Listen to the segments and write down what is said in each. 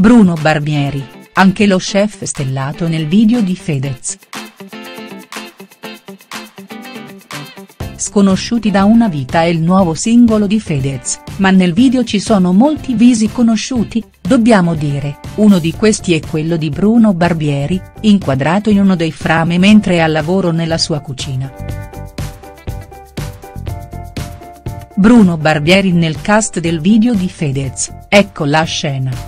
Bruno Barbieri, anche lo chef stellato nel video di Fedez. Sconosciuti da una vita è il nuovo singolo di Fedez, ma nel video ci sono molti visi conosciuti, dobbiamo dire, uno di questi è quello di Bruno Barbieri, inquadrato in uno dei frame mentre è al lavoro nella sua cucina. Bruno Barbieri nel cast del video di Fedez, ecco la scena.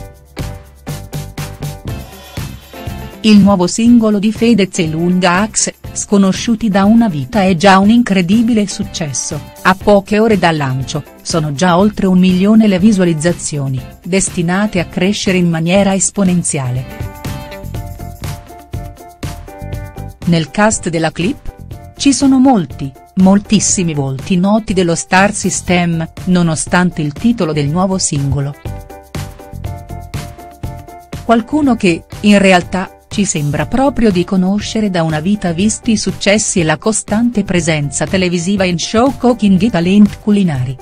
Il nuovo singolo di Fedez e Lunga Axe, Sconosciuti da una vita è già un incredibile successo, a poche ore dal lancio, sono già oltre 1 milione le visualizzazioni, destinate a crescere in maniera esponenziale. Nel cast della clip? Ci sono moltissimi volti noti dello star system, nonostante il titolo del nuovo singolo. Qualcuno che, in realtà, ci sembra proprio di conoscere da una vita visti i successi e la costante presenza televisiva in show cooking e talent culinari.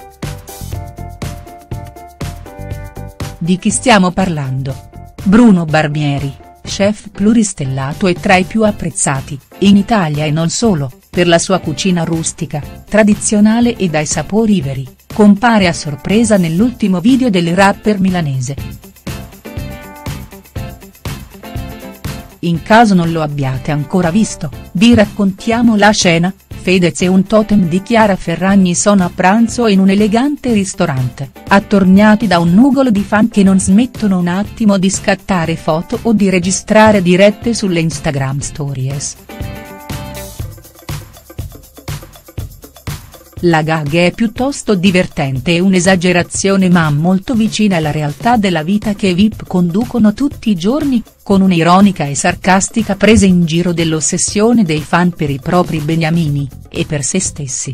Di chi stiamo parlando? Bruno Barbieri, chef pluristellato e tra i più apprezzati, in Italia e non solo, per la sua cucina rustica, tradizionale e dai sapori veri, compare a sorpresa nell'ultimo video del rapper milanese. In caso non lo abbiate ancora visto, vi raccontiamo la scena. Fedez e un totem di Chiara Ferragni sono a pranzo in un elegante ristorante, attorniati da un nugolo di fan che non smettono un attimo di scattare foto o di registrare dirette sulle Instagram Stories. La gag è piuttosto divertente e un'esagerazione ma molto vicina alla realtà della vita che i VIP conducono tutti i giorni, con un'ironica e sarcastica presa in giro dell'ossessione dei fan per i propri beniamini, e per se stessi.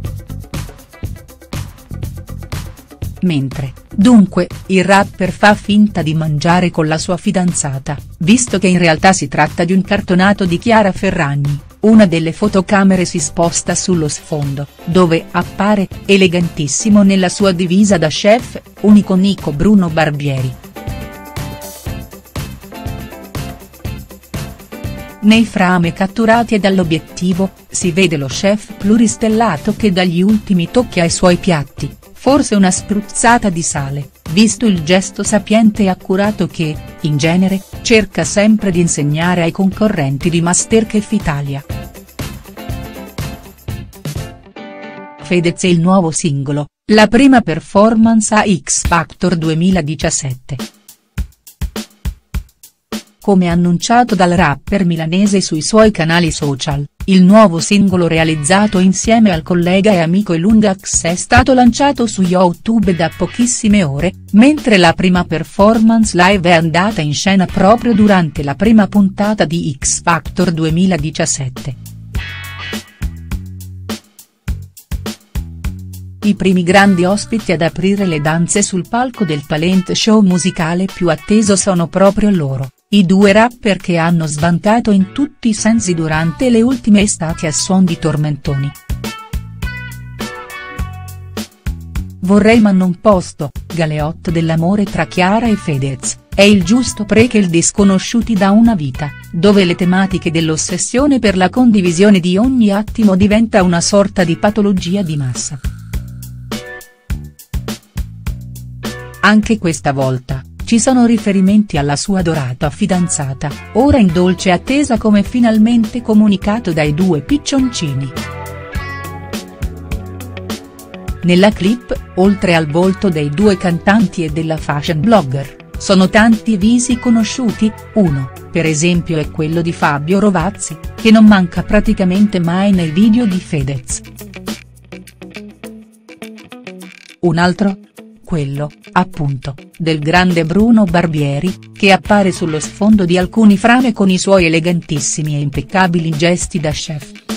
Mentre, dunque, il rapper fa finta di mangiare con la sua fidanzata, visto che in realtà si tratta di un cartonato di Chiara Ferragni, una delle fotocamere si sposta sullo sfondo, dove appare, elegantissimo nella sua divisa da chef, un iconico Bruno Barbieri. Nei frame catturati dall'obiettivo, si vede lo chef pluristellato che dà gli ultimi tocchi ai suoi piatti, forse una spruzzata di sale, visto il gesto sapiente e accurato che, in genere, cerca sempre di insegnare ai concorrenti di Masterchef Italia. Fedez e il nuovo singolo, la prima performance a X Factor 2017. Come annunciato dal rapper milanese sui suoi canali social, il nuovo singolo realizzato insieme al collega e amico Lunga Axe è stato lanciato su YouTube da pochissime ore, mentre la prima performance live è andata in scena proprio durante la prima puntata di X Factor 2017. I primi grandi ospiti ad aprire le danze sul palco del talent show musicale più atteso sono proprio loro, i due rapper che hanno sbancato in tutti i sensi durante le ultime estati a suon di tormentoni. Vorrei ma non posso, galeotto dell'amore tra Chiara e Fedez, è il giusto prequel di Sconosciuti da una vita, dove le tematiche dell'ossessione per la condivisione di ogni attimo diventa una sorta di patologia di massa. Anche questa volta, ci sono riferimenti alla sua adorata fidanzata, ora in dolce attesa come finalmente comunicato dai due piccioncini. Nella clip, oltre al volto dei due cantanti e della fashion blogger, sono tanti visi conosciuti, uno, per esempio è quello di Fabio Rovazzi, che non manca praticamente mai nei video di Fedez. Un altro? Quello, appunto, del grande Bruno Barbieri, che appare sullo sfondo di alcuni frame con i suoi elegantissimi e impeccabili gesti da chef.